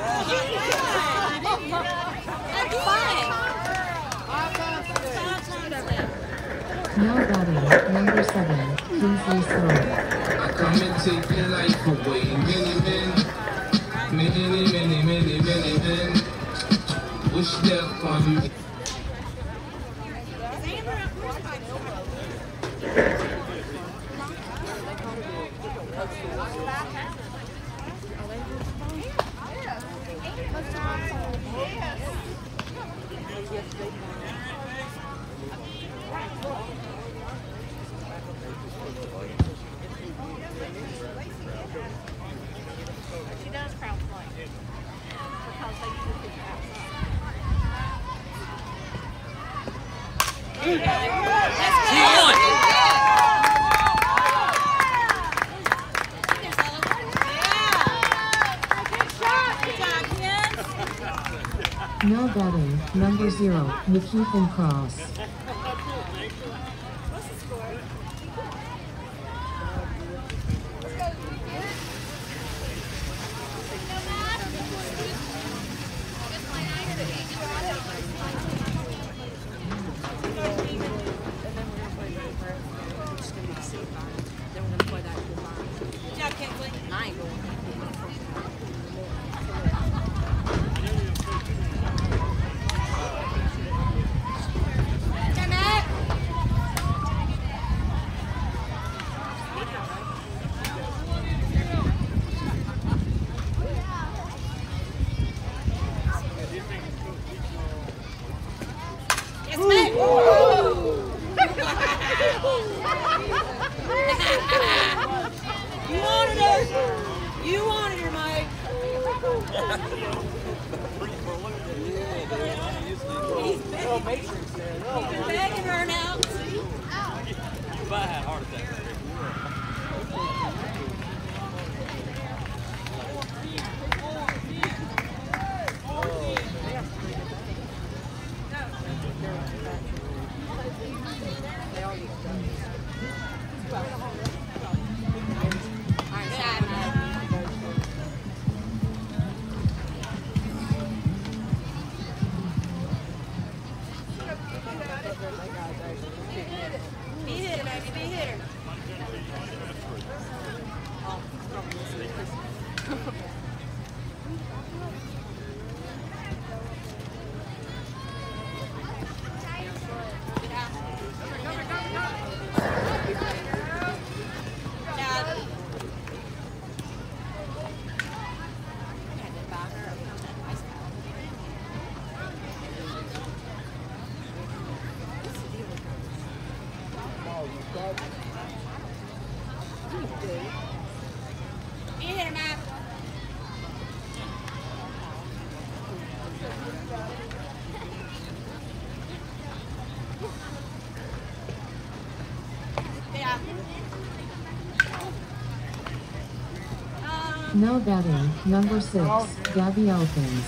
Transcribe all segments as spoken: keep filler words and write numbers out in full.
Now batting, number seven, Kingsley Sloan. I come and take your life away. Many men, many, many, many, many men wish death on you. Now batting, number zero, McKeithen Cross. Now batting, number six, Gabby Elkins.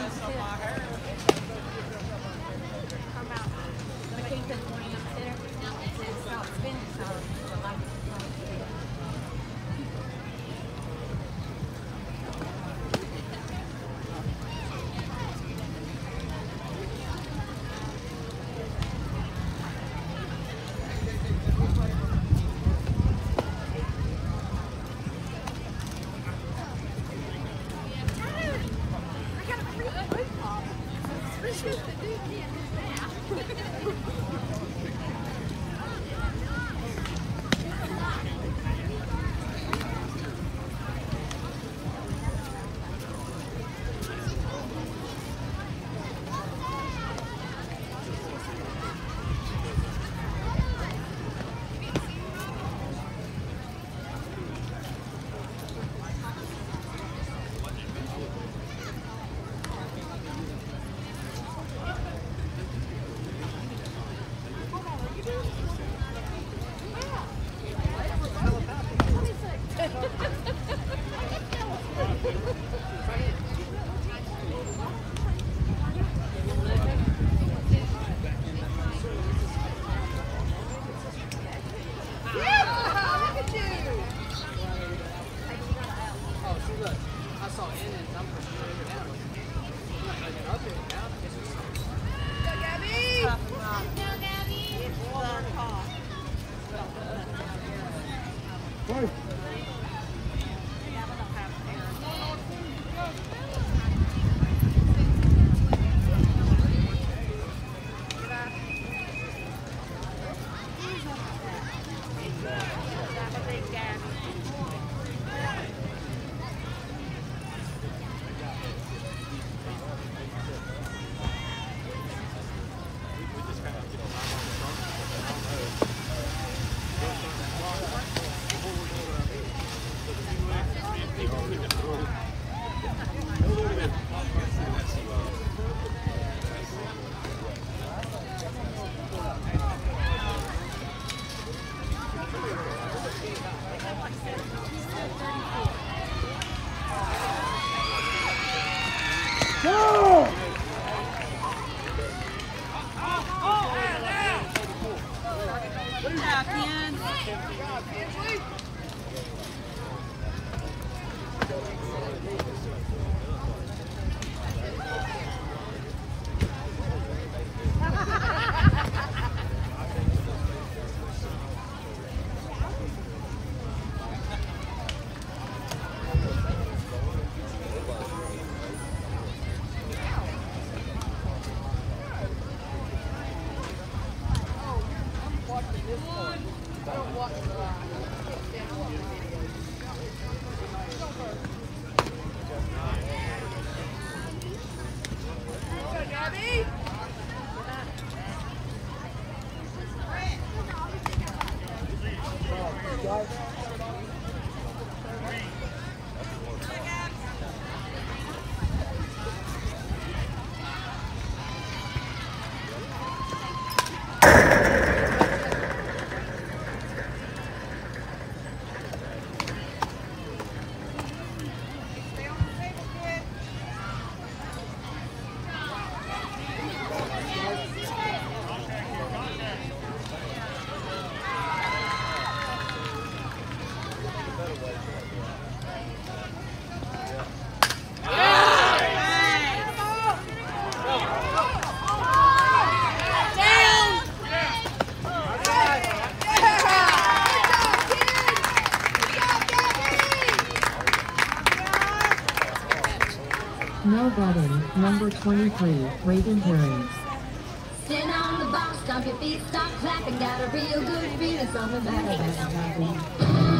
No batting, number twenty-three, Raven Sirens. Stand on the box, stomp your feet, stop clapping, got a real good feeling, something better than happy.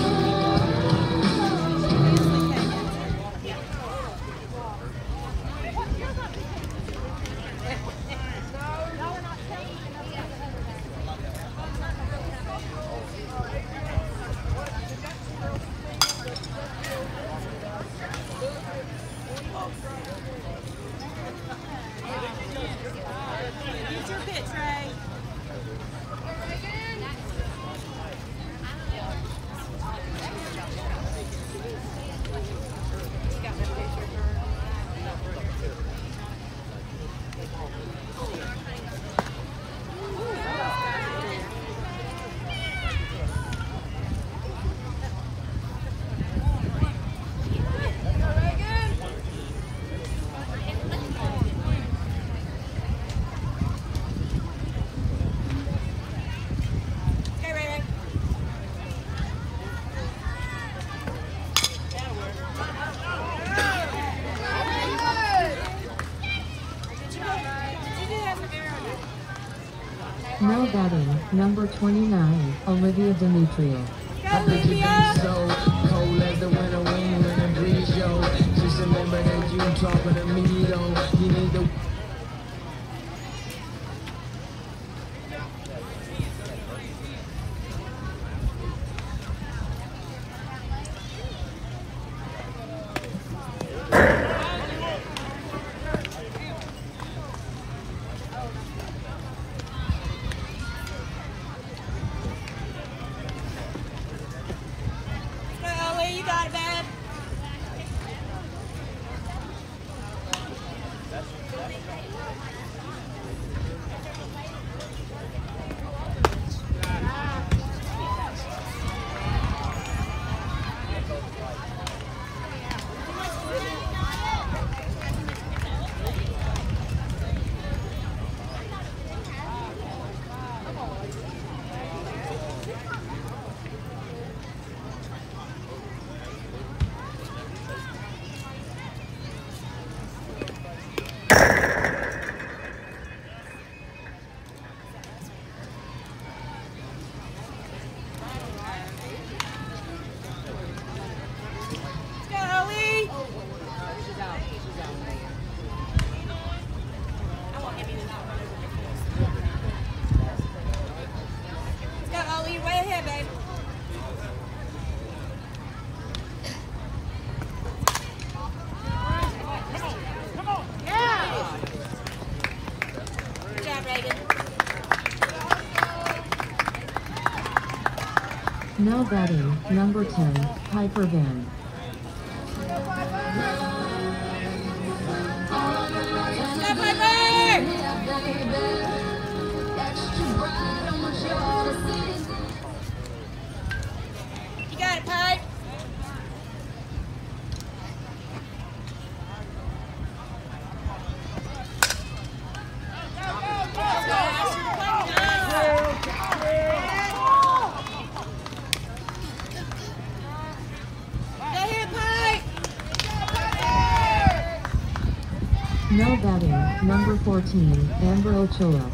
Use your pitch, Ray. No batting, number twenty-nine, Olivia Demetrio. I think you be so cold as the winter wind when it breeze, yo. Just remember that you talking to me, though. You need to. You got it, babe. No batting, number ten, Piper Van. You got it, Pipe. No batting, number fourteen, Amber Ochoa.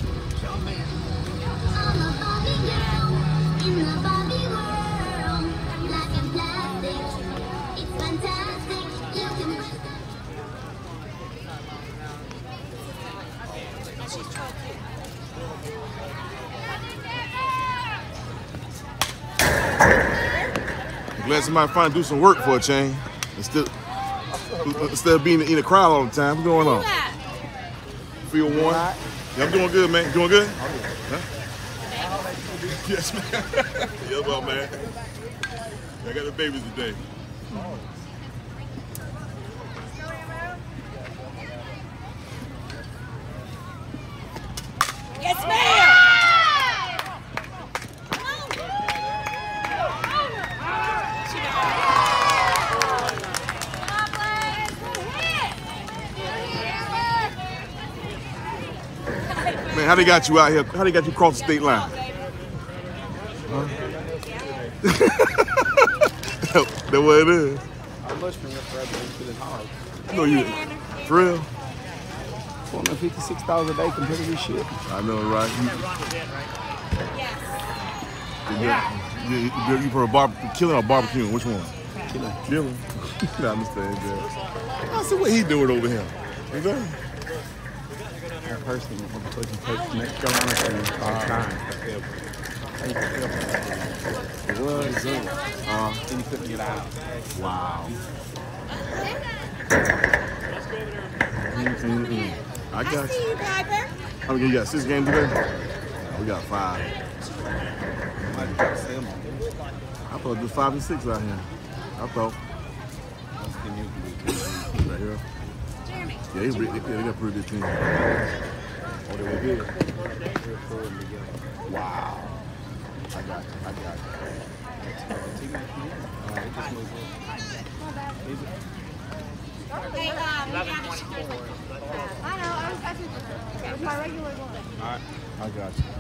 I'm glad somebody finally do some work for a change. Instead, instead of being in the crowd all the time. What's going on? Feel warm? Yeah, I'm doing good, man. Doing good? Huh? Yes, man. Yes, well, man. I got the babies today. Yes, ma'am. Man, how they got you out here? How they got you across the state line? Huh? That's what it is. How much from your brother to the house? No, you. For real? four hundred fifty-six dollars a day compared to this shit. I know, right? You, Yes. you, you, you, you for a bar, killing or barbecuing? Which one? Killing. Killing. I understand that. I see what he doing over here. You know? That person, motherfucking takes North Carolina thing all the time. It was, uh, then he couldn't get out. Wow. Mm-mm. I got I see you. you, Piper. How many you got? Six games today? We got five. I thought it was five and six out here. I thought. Right here. Jeremy. Yeah, they, they, they got a pretty good team. Oh, they were good. Wow. I got you. I got you. Uh, it just moved in. Is it? Hey, um, eleven twenty-four. I know, I was asking. It was my regular one. All right. I got you.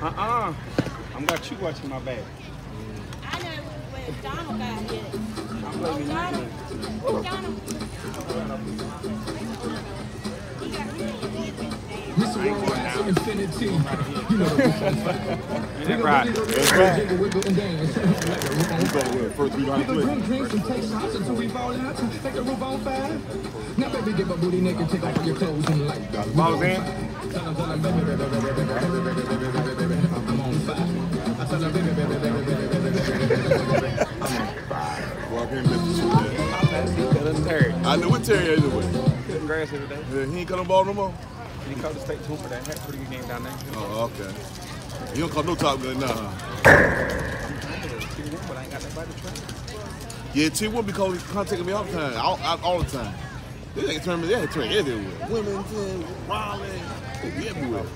Uh-uh. I'm got you watching my back. I know when Donald got hit. I'm blaming you. Donald. Donald. He got hit. Mister Worldwide to infinity. You know the Ain't that right? That's right. wiggle and dance. You go with first three hundred We click. drink drinks and take shots until we fall out. Take the roof on fire. Now baby, get my booty naked, take off all your clothes and light the roof Balls on in. fire. Tell them, tell them, baby, baby, baby, baby, baby, baby, baby, baby, baby, baby, I'm on fire. I tell them, baby, baby, baby, baby, baby, baby, baby, baby, I'm on fire. Well, I can't lift this shit, man. Terry. I knew what Terry anyway. Cutting grass every day. Yeah, he ain't cut no ball no more. He called the state tour for that. Had a pretty good game down there. Oh, okay. You don't call no top gun now, huh? But I ain't got nobody to train. Yeah, T one because he's contacting me all the time, all, all, all the time. They ain't turn me, they ain't turn everywhere. Wilmington, Raleigh, they be everywhere.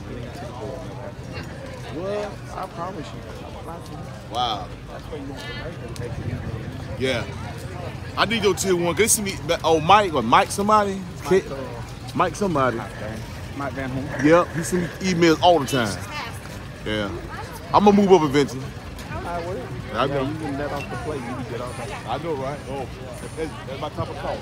Well, I promise you. I'll fly to you. Wow. That's why you want to make it. Yeah. I need your tier one. Can you see me? Oh, Mike or Mike somebody? Mike, uh, Mike somebody. Mike Van, Mike Van Horn. Yep, he send me emails all the time. Yeah. I'm gonna move up eventually. I will. I Yeah, know. you can let off the plate. You can get off that. I know, right? Oh, that's, that's my top of call.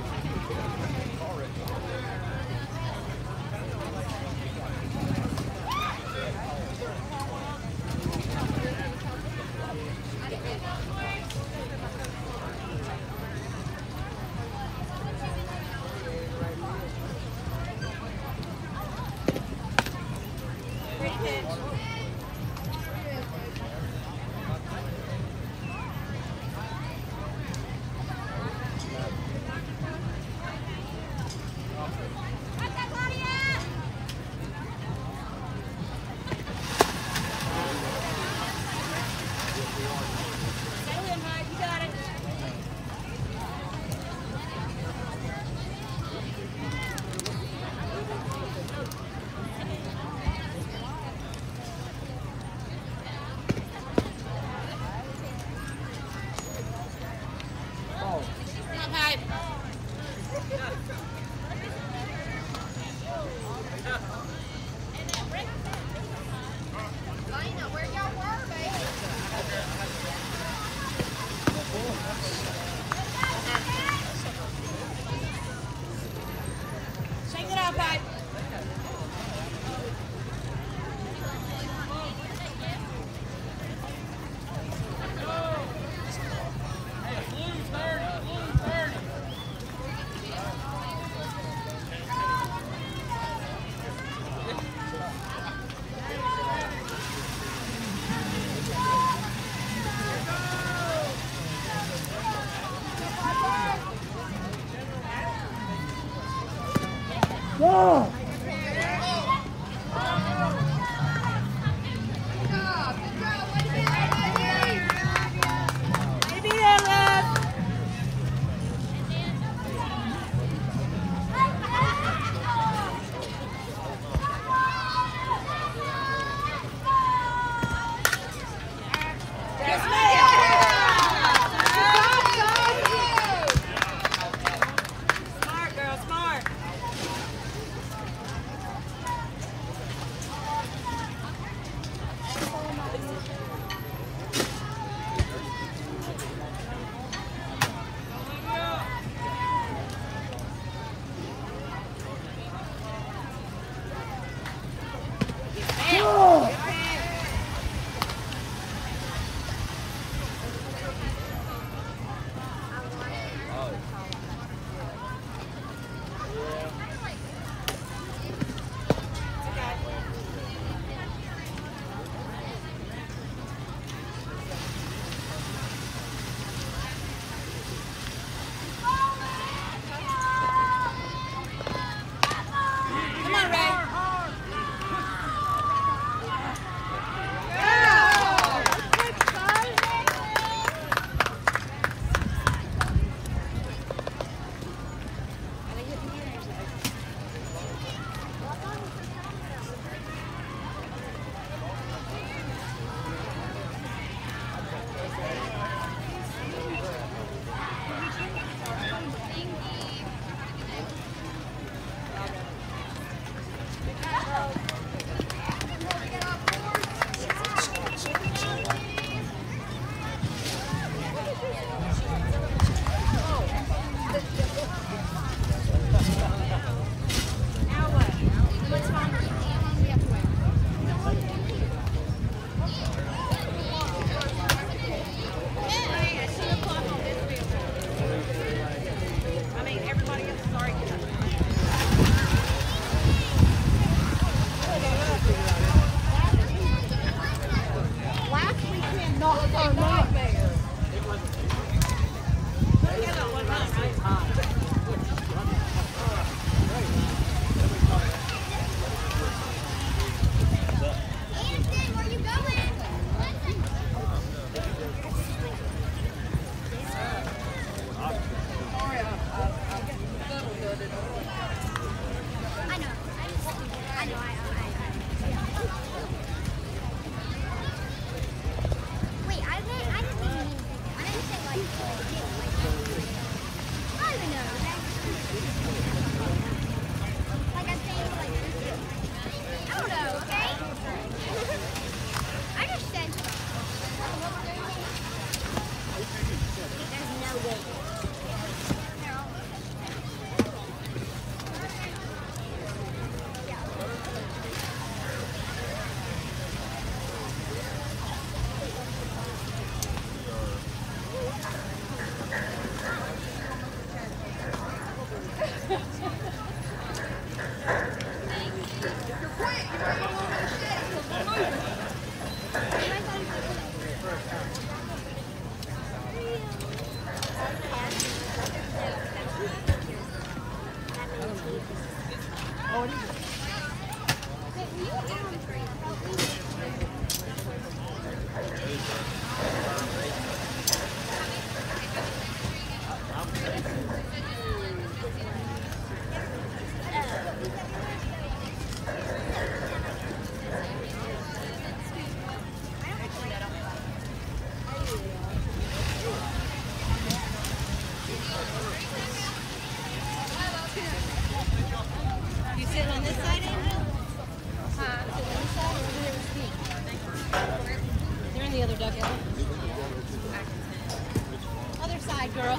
Great pitch. Settle in, Mike. You got it. Come on, Pipe. Lena, where y'all were, baby? Shake it out, Pipe. Way to be there, love. Yes, ma'am. Smart, girl, smart. You sitting on this side, Angel? Huh? Sitting on this side or over here with Steve? They're in the other dugout. Other side, girl.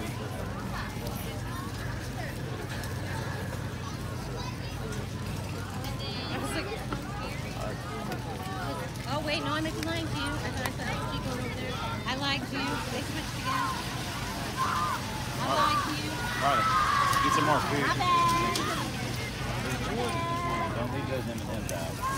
Oh wait, no, I meant to lie to you. I thought I said I would keep going over there. I lied to you. They switched again. I lied to you. All right, get some more food. My bad. Don't leave those M and M's out.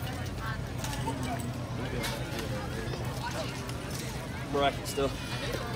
Bracket still.